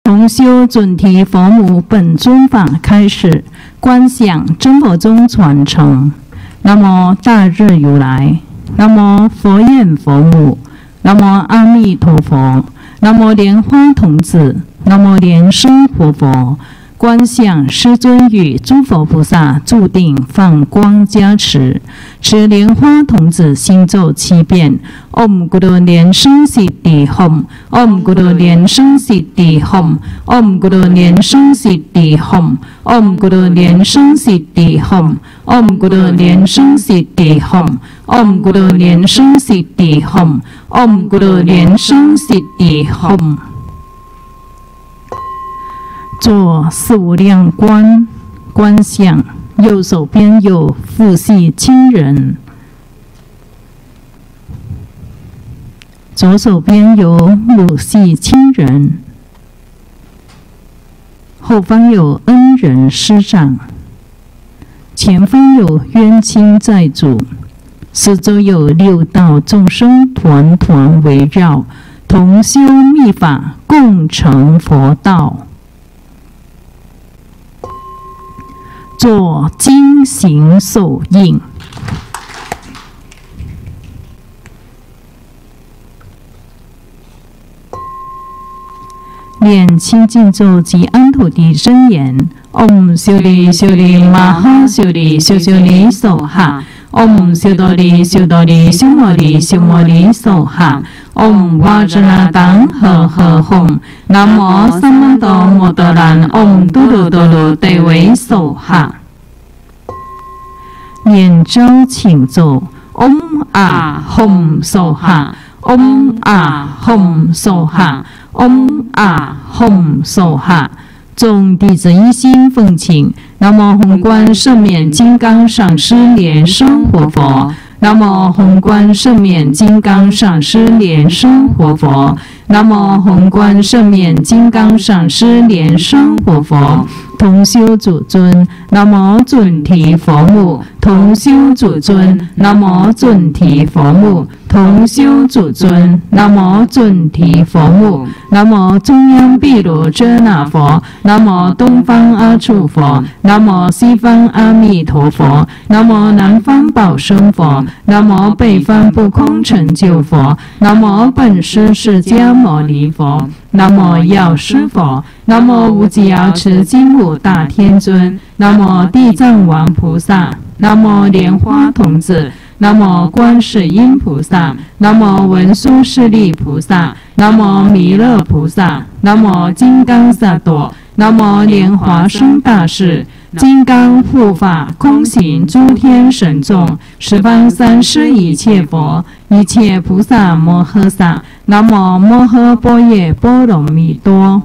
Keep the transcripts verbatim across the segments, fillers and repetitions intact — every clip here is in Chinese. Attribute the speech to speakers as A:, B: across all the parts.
A: 同修准提佛母本尊法开始，观想真佛宗传承。南无大日如来，南无佛焰佛母，南无阿弥陀佛，南无莲花童子，南无莲生活佛。观想师尊与诸佛菩萨注定放光加持，持莲花童子心咒七遍 Om Guru 莲生悉地 Hum Om Guru 莲生悉地 Hum Om Guru 莲生悉地 Hum Om Guru 莲生悉地 Hum Om Guru 莲生悉地 Hum Om Guru 莲生悉地 Hum Om Guru 莲生悉地 Hum。做四无量观，观想右手边有父系亲人，左手边有母系亲人，后方有恩人师长，前方有冤亲债主，四周有六道众生团团围绕，同修密法，共成佛道。做经行手印，念清净咒及安土地真言。唵修利修利玛哈修利修修利梭哈。唵修多利修多利修摩利修摩利梭哈。唵瓦遮那当呵呵吽。南无三摩多摩多兰。唵多罗多罗得为梭哈。念招请咒。唵啊吽梭哈。唵啊吽梭哈。唵啊吽梭哈。众弟子一心奉请。南无宏观圣冕金刚上师莲生活佛。南无宏观圣冕金刚上师莲生活佛。南无宏观圣冕金刚上师莲生活佛。同修主尊。南无准提佛母。同修主尊。南无准提佛母。同修主尊。南无准提佛母。南无中央毗卢遮那佛。南无东方阿处佛。南无西方阿弥陀佛。南无南方宝生佛。南无北方不空成就佛。南无本师释迦牟尼佛。南无药师佛。南无无极瑶池金母大天尊。南无地藏王菩萨。南无莲花童子。南无观世音菩萨。南无文殊师利菩萨。南无弥勒菩萨。南无金刚萨埵。南无莲华生大士。金刚护法空行诸天神众。十方三世一切佛。一切菩萨摩诃萨。南无摩诃般若波罗蜜多。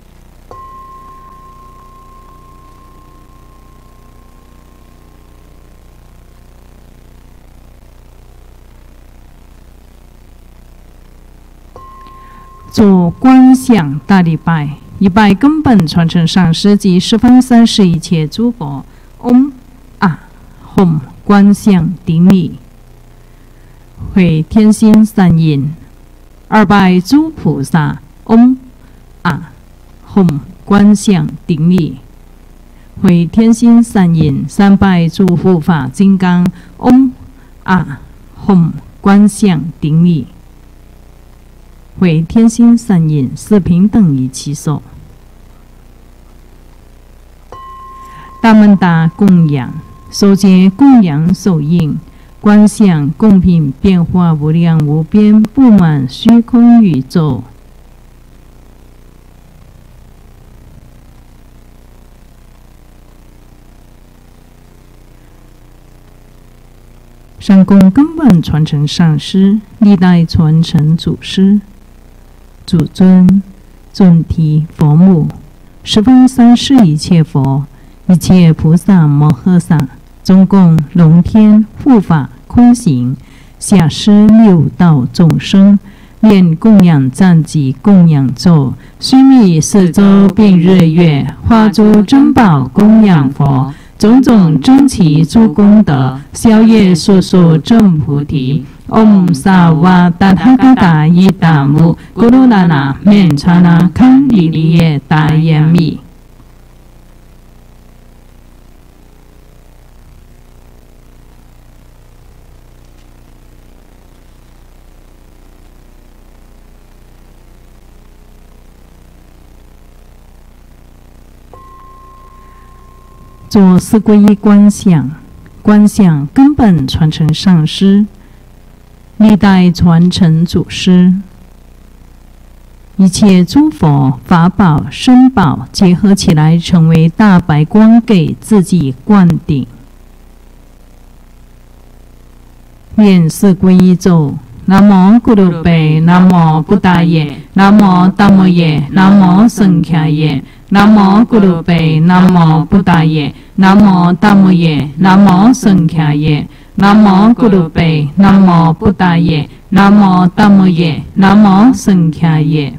A: 做观想大礼拜，一拜根本传承上师及十方三世一切诸佛。唵啊吽观想顶礼，会天心三印，二拜诸菩萨。唵啊吽观想顶礼，会天心三印，三拜诸护法金刚。唵啊吽观想顶礼，会天心三印，四平等一起手。大门大供养，手结供养手印，观想供品变化无量无边，布满虚空宇宙。上供根本传承上师，历代传承祖师。主尊、准提佛母，十方三世一切佛，一切菩萨摩诃萨，中共龙天护法空行，下施六道众生，念供养赞及供养咒，须弥四周并日月，花诸珍宝供养佛。种种珍奇诸功德，消业速速证菩提。 Om Sawa Tathagata Yitamu Gurulana Menchana Kandiliye Dayami。做四皈依观想，观想根本传承上师，历代传承祖师，一切诸佛法宝身宝结合起来，成为大白光，给自己灌顶。念四皈依咒：南无咕噜贝，南无布达耶，南无达摩耶，南无僧伽耶。南无咕噜贝，南无布达耶，南无达摩耶，南无僧伽耶。南无咕噜贝，南无布达耶，南无达摩耶，南无僧伽耶。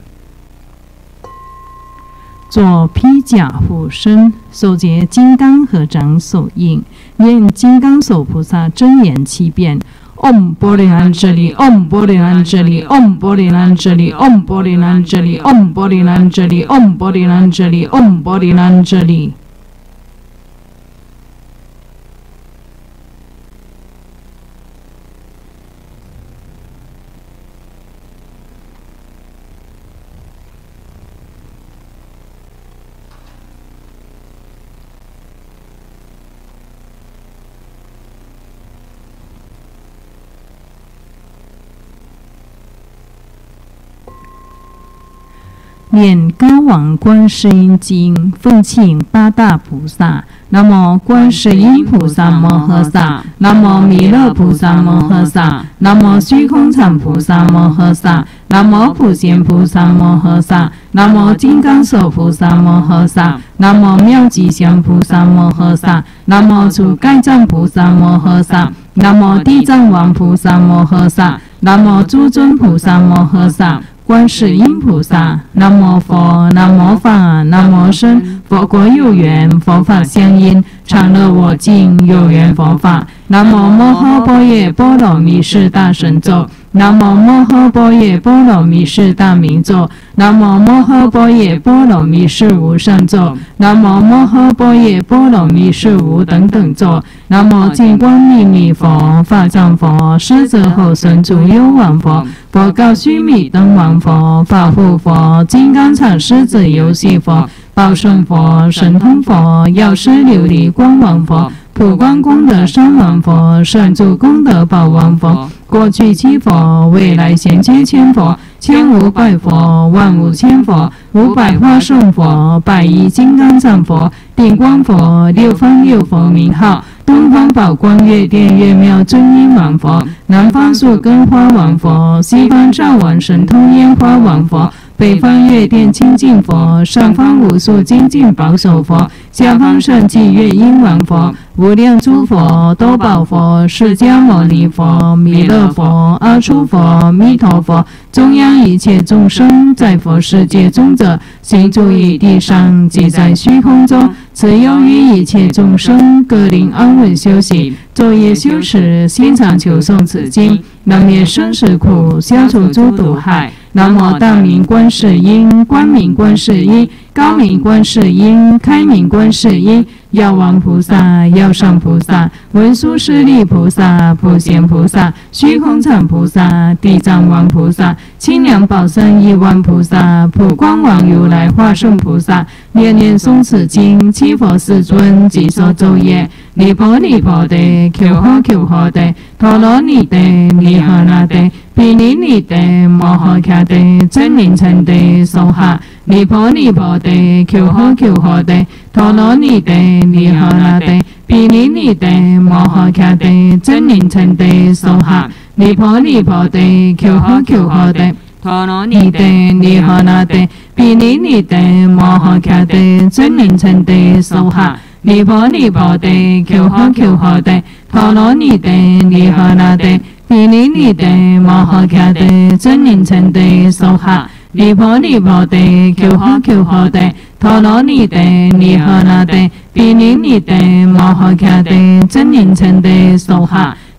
A: 做披甲护身，手结金刚合掌手印，念金刚手菩萨真言七遍。Om 波利南这里 ，Om 波利南这里 ，Om 波利南这里 ，Om 波利南这里 ，Om 波利南这里 ，Om 波利南这里 ，Om 波利南这里。念高王观世音经，奉请八大菩萨。南无观世音菩萨摩诃萨，南无弥勒菩萨摩诃萨，南无虚空藏菩萨摩诃萨，南无普贤菩萨摩诃萨，南无金刚手菩萨摩诃萨，南无妙吉祥菩萨摩诃萨，南无除盖藏菩萨摩诃萨，南无地藏王菩萨摩诃萨，南无诸尊菩萨摩诃萨。观世音菩萨，南无佛，南无法，南无僧。佛国有缘，佛法相应，常乐我净，有缘佛法。南无摩诃般若波罗蜜是大神咒，南无摩诃般若波罗蜜是大明咒，南无摩诃般若波罗蜜是无上咒，南无摩诃般若波罗蜜是无等等咒。南无净光秘密佛，法藏佛，狮子吼神足幽王佛，佛告须弥灯王佛，法护佛，金刚藏狮子游戏佛，报胜佛，神通佛，药师琉璃光王佛，普光功德山王佛，善住功德宝王佛，过去七佛，未来贤接千佛，千无百佛，万无千佛，五百花胜佛，百亿金刚藏佛，定光佛，六方六佛名号。东方宝光月殿月妙真音王佛，南方树根花王佛，西方照王神通烟花王佛，北方月殿清净佛，上方无数精进保守佛，下方圣寂月音王佛，无量诸佛多宝佛，释迦牟尼佛，弥勒佛，阿阇佛，弥陀佛，中央一切众生，在佛世界中者，行住于地上，即在虚空中，此由于一切众生各令安稳修行，昼夜修持，心常求诵此经，能灭生死苦，消除诸毒害。南无大明观世音，光明观世音，高明观世音，开明观世音，药王菩萨，药上菩萨，文殊师利菩萨，普贤菩萨，虚空藏菩萨，地藏王菩萨，清凉宝生亿万菩萨，普光王如来化身菩萨，念念诵此经，七佛世尊即说咒业。尼婆尼婆地，求呵求呵地，陀罗尼地，尼诃那地，毗尼尼地，摩诃迦地，真灵称地，娑哈。尼婆尼婆地，求呵求呵地，陀罗尼地，尼诃那地，毗尼尼地，摩诃迦地，真灵称地，娑哈。尼婆尼婆地，求呵求呵地，陀罗尼地，尼诃那地，毗尼尼地，摩诃迦地，真灵称地，娑哈。尼婆尼婆地，求呵求呵地，陀罗尼地，尼诃那地，毗尼尼地，摩诃迦地，真灵称地，娑哈。尼婆尼婆地，求呵求呵地，陀罗尼地，尼诃那地，毗尼尼地，摩诃迦地，真灵称地，娑哈。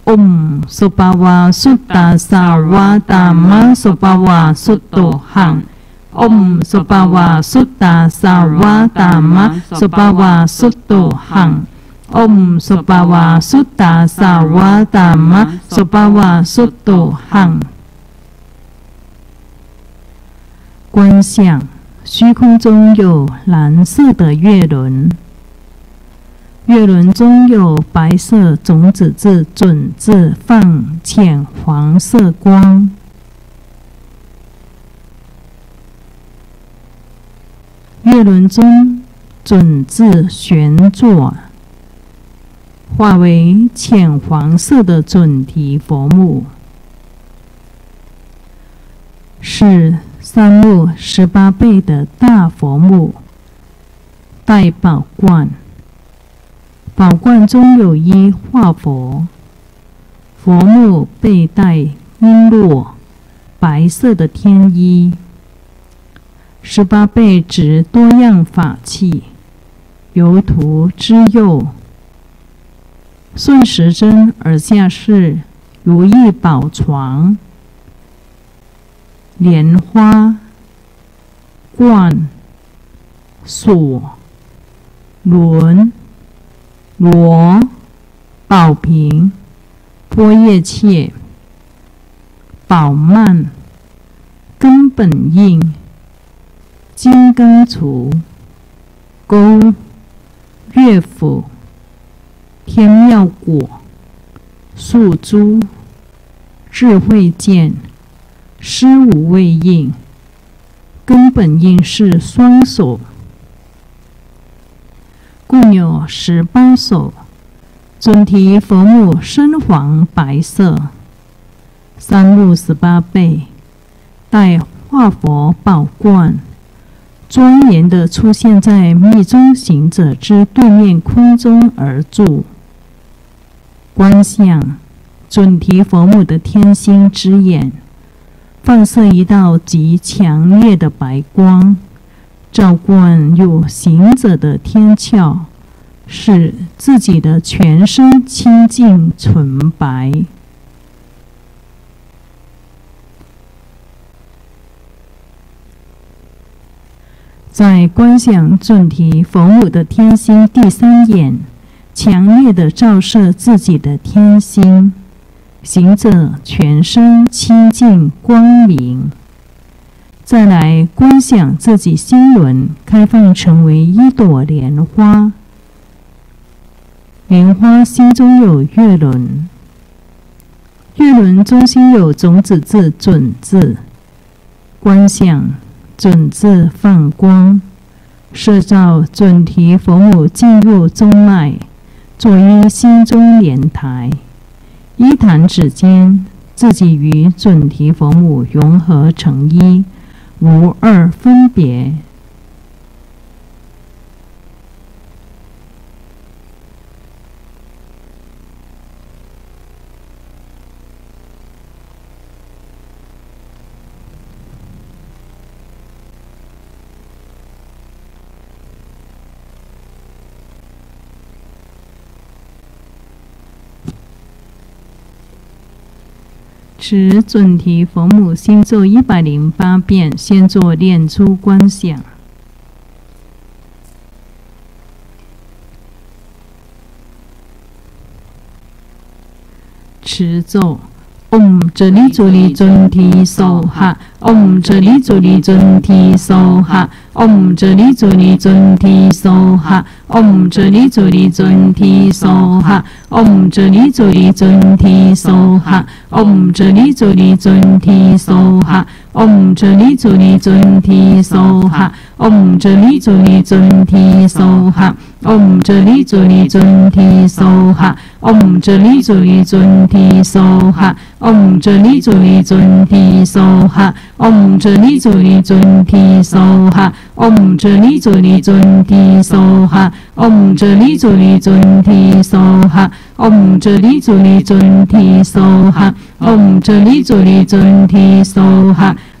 A: Om Sopawa Sutta Sarvatama Sopawa Sutto Hang Om Sopawa Sutta Sarvatama Sopawa Sutto Hang Om Sopawa Sutta Sarvatama Sopawa Sutto Hang。观想虚空中有蓝色的月轮，月轮中有白色种子字准字放浅黄色光，月轮中准字旋转，化为浅黄色的准提佛母，是三目十八倍的大佛母，带宝冠，宝冠中有一化佛，佛母背带璎珞，白色的天衣。十八倍指多样法器，由图之右，顺时针而下是如意宝床。莲花、冠、锁、轮、螺、宝瓶、波叶切、宝幔、根本印、金刚杵、钩、乐府、天妙果、素珠、智慧剑、施无畏印，根本印是双手，共有十八手。准提佛母深黄白色，三目十八倍，带化佛宝冠，庄严地出现在密宗行者之对面空中而住。观想准提佛母的天心之眼，放射一道极强烈的白光，照灌入行者的天窍，使自己的全身清净纯白。在观想准提佛母的天心第三眼，强烈的照射自己的天心，行者全身清净光明。再来观想自己心轮开放成为一朵莲花，莲花心中有月轮，月轮中心有种子字准字，观想准字放光，摄照准提佛母进入中脉，作于心中莲台。一弹指间，自己与准提佛母融合成一，无二分别。持准提佛母心咒一百零八遍，先做念珠观想。持咒唵哲利祖利准提娑哈，唵哲利祖利准提娑哈，唵哲利祖利准提娑哈，唵哲利祖利准提娑哈，唵哲利祖利准提娑哈，唵哲利祖利准提娑哈，唵哲利祖利准提娑哈，唵哲利祖利准提娑哈，唵哲利祖利准提娑哈，唵哲利祖利准提娑哈，唵哲利祖利准提娑哈，唵哲利祖利准提娑哈，唵哲利祖利准提娑哈，唵哲利祖利准提娑哈，唵哲利祖利准提娑哈，唵哲利祖利准提娑哈，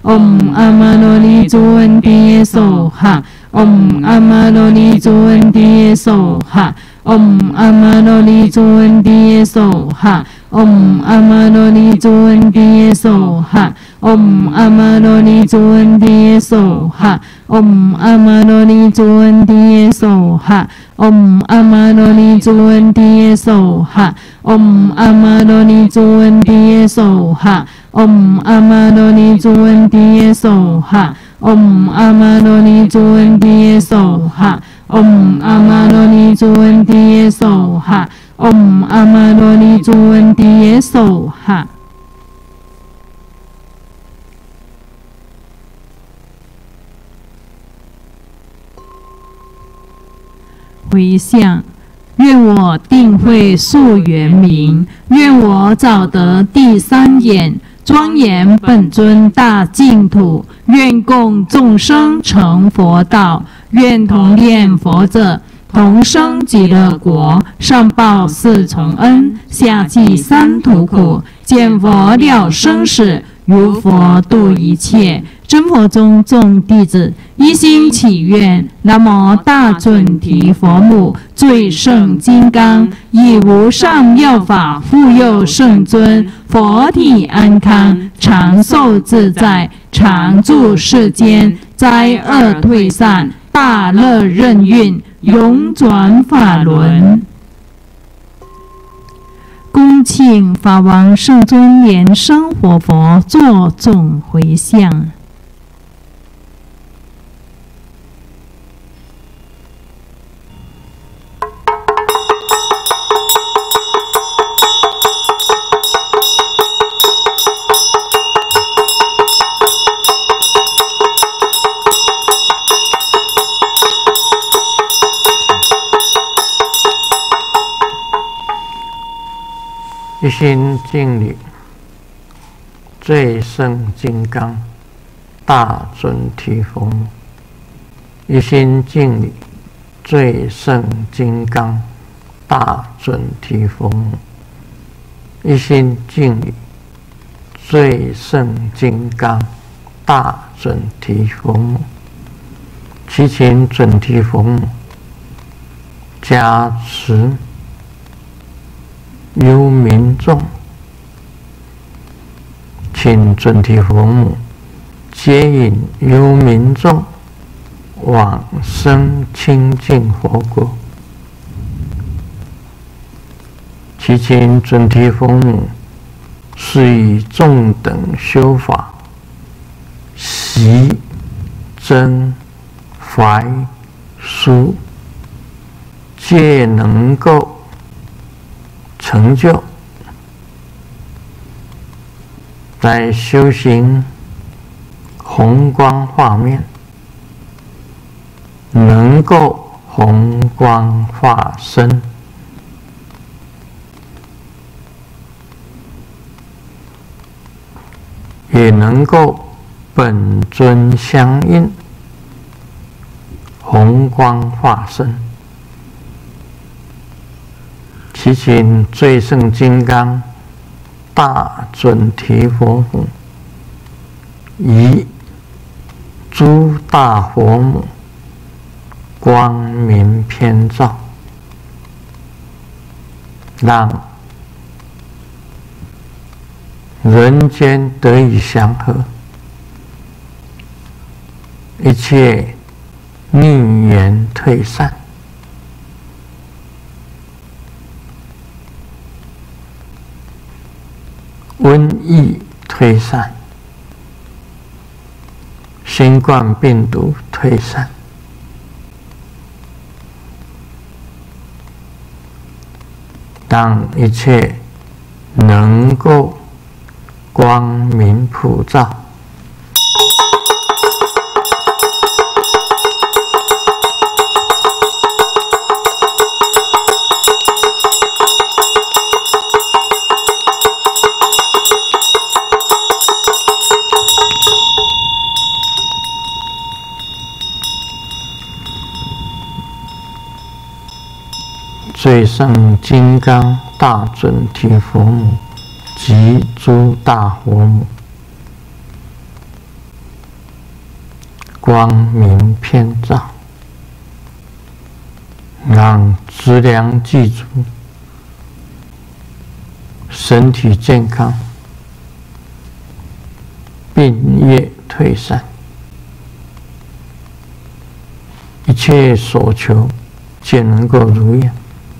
A: Om Amanoni Tuanti Soha Om Amanoni Tuanti Soha Om Amanoni Tuanti Soha Om Amanoni Tuanti Soha Om Amanoni Tuanti Soha Om Amanoni Tuanti Soha Om Amanoni Tuanti Soha Om Amanoni Tuanti Soha Om Amanoni Tuanti Soha Om Amanoni Tuanti Soha Om Amanoni Tuanti Soha Om Amanoni Tuanti Soha。回向，愿我定慧溯源明，愿我早得第三眼，庄严本尊大净土，愿供众生成佛道，愿同念佛者同生极乐国，上报四重恩，下济三途苦，见佛了生死，如佛度一切。真佛中众弟子一心祈愿，南无大准提佛母最胜金刚，以无上妙法护佑圣尊，佛体安康，长寿自在，常住世间，灾厄退散，大乐任运，永转法轮。恭请法王圣尊莲生活佛作众回向。
B: 一心敬礼最胜金刚大准提佛母，一心敬礼最胜金刚大准提佛母，一心敬礼最胜金刚大准提佛母，祈请准提佛母加持由民众，请准提佛母接引由民众往生清净佛国，祈请准提佛母是以众等修法习真怀疏，皆能够成就，在修行红光化面，能够红光化身，也能够本尊相应，红光化身。祈请最胜金刚大准提佛母，以诸大佛母光明偏照，让人间得以祥和，一切逆缘退散，瘟疫退散，新冠病毒退散，让一切能够光明普照。最胜金刚大准提佛母及诸大佛母， 光明遍照，让资粮具足，身体健康，病业退散，一切所求皆能够如愿。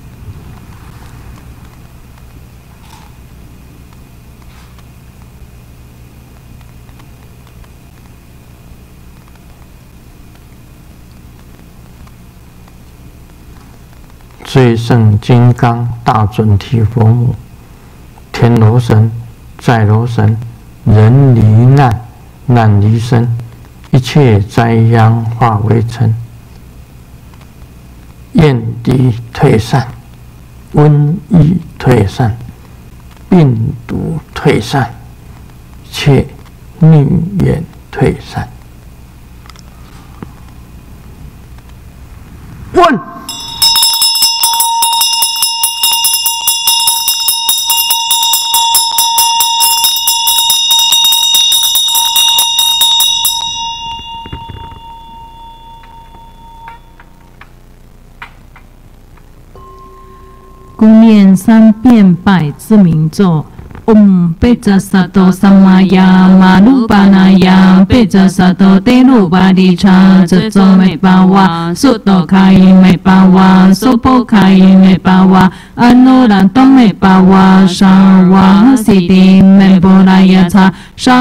B: 最胜金刚大准提佛母，天罗神、在罗神，人离难，难离身，一切灾殃化为尘，厌敌退散，瘟疫退散，病毒退散，一切逆缘退散。问。
A: 故念三遍百字明咒。Om Peja Sato Samaya Manupanaya Peja Sato Terubadicha Cetso Mê Ba Wa Sutto Khai Mê Ba Wa Sopo Khai Mê Ba Wa Anuranto Mê Ba Wa Sawa Siddhi Mê Bodhaya Tha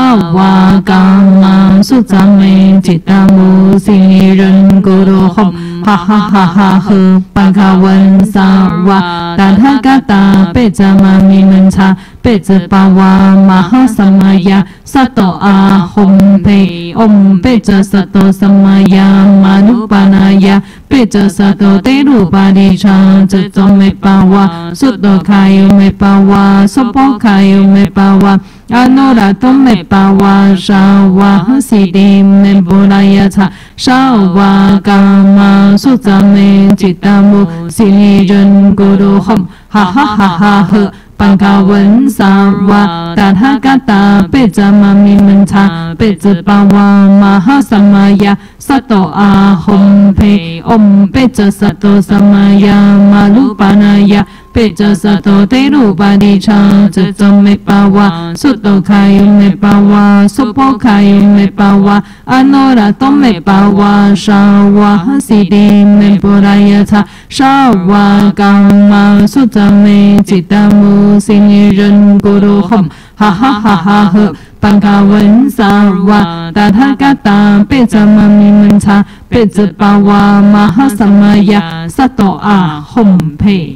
A: Sawa Kama Sutta Mê Chitta Mu Si Ren Guru Hom Ha ha ha ha hư Bhagavan Sawa Tathagata Peja Mami Mancha Peja Bawa Mahasamaya Sato Ahom Pe Om Peja Sato Samaya Manupanaya Peja Sato Terubadicha Cetso Mê Ba Wa Sutto Khai Mê Ba Wa Sopo Khai Mê Ba Wa Anuranto Mê Ba Wa Sawa Siddhi Mê Bodhaya Tha Sawa Kama Sutta Mê Chitta Mu Si Ren Guru Hom Ha ha ha ha hư Bhagavan Sawa Tathagata Peja Mami Mancha Peja Bawa Mahasamaya Sato Ahom Pe Om Peja Sato Samaya Manupanaya Peja Sato Terubadicha Cetso Mê Ba Wa Sutto Khai Mê Ba Wa Sopo Khai Mê Ba Wa Anuranto Mê Ba Wa Sawa Siddhi Mê Bodhaya Tha Sawa Kama Sutta Mê Chitta Mu Si Ren Guru Hom Ha ha ha ha hư Bhagavan Sawa Tathagata Peja Mami Mancha Peja Bawa Mahasamaya Sato Ahom Pe。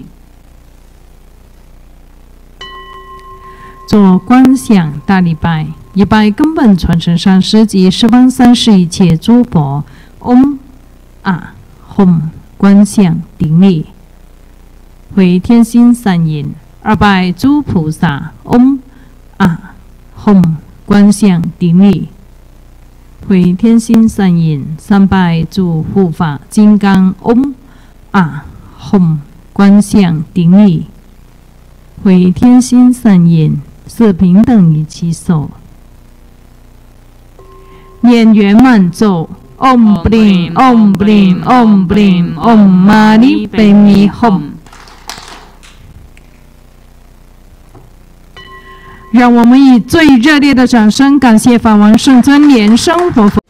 A: 做观想大礼拜，一拜根本传承上师及十方三世一切诸佛。嗡啊吽，观想顶礼，回天心三引。二拜诸菩萨。嗡啊吽，观想顶礼，回天心三引。三拜诸护法金刚。嗡啊吽，观想顶礼，回天心三引。四平等于其手，念圆满咒。Om Blim Om Blim Om Blim Om Mani Padme Hum。让我们以最热烈的掌声感谢法王圣尊莲生活佛。